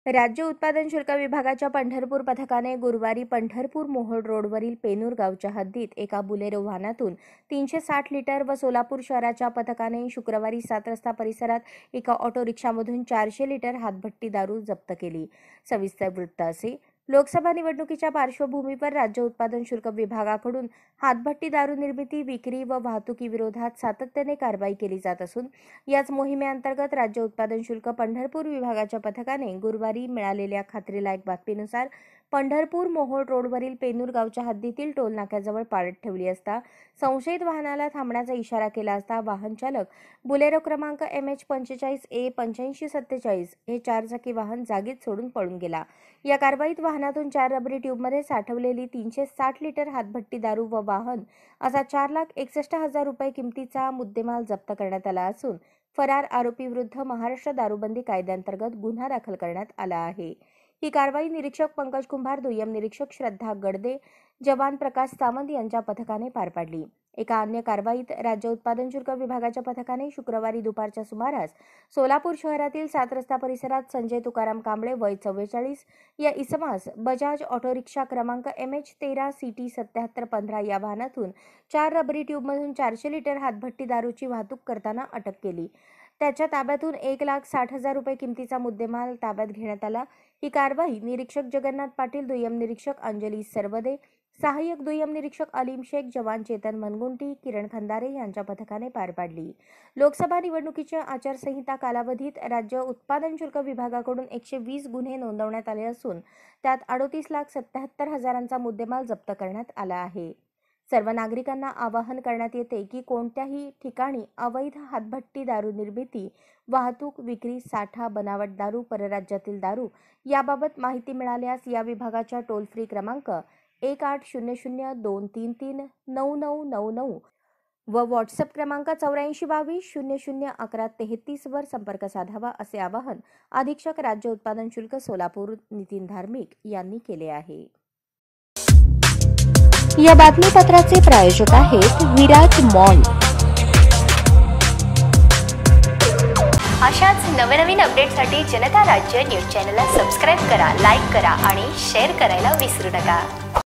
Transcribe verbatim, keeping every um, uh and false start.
राज्य उत्पादन शुल्क विभागाच्या पंढरपूर पथकाने गुरुवारी पंढरपूर मोहोळ रोडवरील पेनूर गावच्या हद्दीत एका बुलेरो वाहनातून तीनशे साठ लिटर व सोलापूर शहराच्या पथकाने शुक्रवारी सात रस्ता परिसरात एका ऑटो रिक्षामधून चारशे लिटर हातभट्टी दारू जप्त केली। सविस्तर वृत्त असे। लोकसभा निवडणुकीच्या पार्श्वभूमीवर राज्य उत्पादन शुल्क विभागाकडून हातभट्टी दारू निर्मिती, विक्री व वाहतुकीविरोधात सातत्याने कारवाई केली जात असून याच मोहिमेअंतर्गत राज्य उत्पादन शुल्क पंढरपूर विभागाच्या पथकाने गुरुवारी मिळालेल्या खात्रीलायक बातमीनुसार पंढरपूर मोहोळ रोडवरील पेनूर गावच्या हद्दीतील टोल नाक्याजवळ पाळत ठेवली असता संशयित वाहनाला थांबण्याचा इशारा केला असता वाहन चालक बुलेरो क्रमांक एम एच पंचेचाळीस ए पंच्याऐंशी सत्तेचाळीस हे चारचाकी वाहन जागीच सोडून पळून गेला। या कारवाईत वाहनातून चार रबरी ट्यूबमध्ये साठवलेली तीनशे साठ लिटर हातभट्टी दारू व वाहन असा चार लाख एकसष्ट हजार रुपये किमतीचा मुद्देमाल जप्त करण्यात आला असून फरार आरोपी विरुद्ध महाराष्ट्र दारूबंदी कायद्याअंतर्गत गुन्हा दाखल करण्यात आला आहे। ही कारवाई निरीक्षक पंकज कुंभार, दुय्यम निरीक्षक श्रद्धा गडदे, जवान प्रकाश सावंत यांच्या पथकाने पार पाडली। एका अन्य कारवाईत राज्य उत्पादन शुल्क विभागाच्या पथकाने शुक्रवारी दुपारच्या सुमारास सोलापूर शहरातील सात रस्ता परिसरात संजय तुकाराम कांबळे वय चव्वेचाळीस या इसमास बजाज ऑटो रिक्षा क्रमांक एम एच तेरा सी टी सत्याहत्तर पंधरा या वाहनातून चार रबरी ट्यूबमधून चारशे लिटर हातभट्टी दारूची वाहतूक करताना अटक केली। त्याच्या ताब्यातून एक लाख साठ हजार रुपये किमतीचा मुद्देमाल ताब्यात घेण्यात आला। ही कारवाई निरीक्षक जगन्नाथ पाटील, दुय्यम निरीक्षक अंजली सरवदे, सहाय्यक दुय्यम निरीक्षक अलीम शेख, जवान चेतन मनगुंटी, किरण खंदारे यांच्या पथकाने पार पाडली। लोकसभा निवडणुकीच्या आचारसंहिता कालावधीत राज्य उत्पादन शुल्क विभागाकडून एकशे वीस गुन्हे नोंदवण्यात आले असून त्यात अडोतीस लाख सत्याहत्तर हजारांचा मुद्देमाल जप्त करण्यात आला आहे। सर्व नागरिकांना आवाहन करण्यात येते की कोणत्याही ठिकाणी अवैध हातभट्टी दारू निर्मिती, वाहतूक, विक्री, साठा, बनावट दारू, परराज्यातील दारू याबाबत माहिती मिळाल्यास या विभागाच्या टोल फ्री क्रमांक एक आठ शून्य शून्य दोन तीन तीन नऊ नऊ नऊ नऊ व व्हॉट्सअप क्रमांक चौऱ्याऐंशी बावीस शून्य शून्य अकरा तेहतीस वर संपर्क साधावा असे आवाहन अधीक्षक राज्य उत्पादन शुल्क सोलापूर नितीन धार्मिक यांनी केले आहे। या बातमीपत्राचे प्रायोजक आहेत विराज मॉल। अशाच नवनवीन अपडेटसाठी जनता राज्य न्यूज चॅनलला सबस्क्राईब करा, लाईक करा आणि शेअर करायला विसरू नका।